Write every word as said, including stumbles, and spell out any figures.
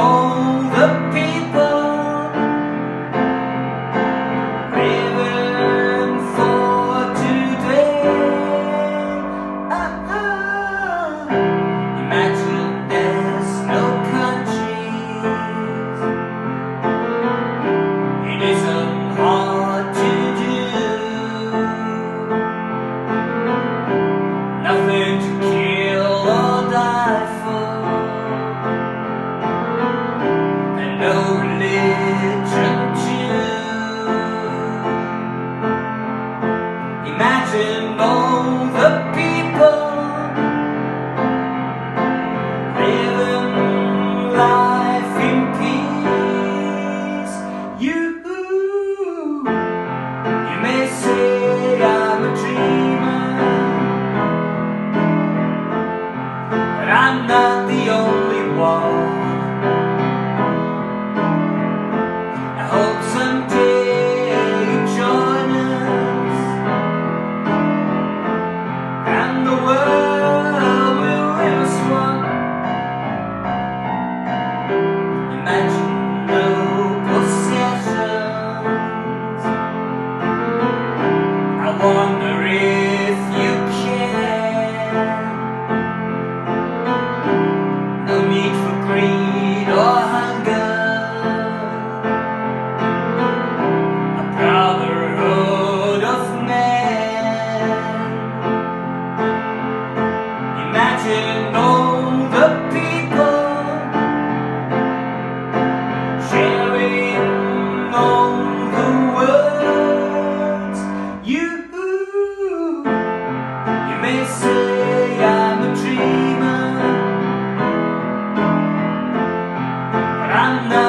all the people living for today. Ah, imagine there's no countries. It isn't hard to do. Nothing to kill or die for, and no religion too. Imagine all the people living life in peace. You, you may say I'm a dreamer, but I'm not the only one. I hope someday you join us, and the world will live as one. Imagine no possessions. I wonder if you can. No need for greed or hunger. A brotherhood of men. Imagine all the people sharing all the words. You, you may say I'm a dreamer, but I'm not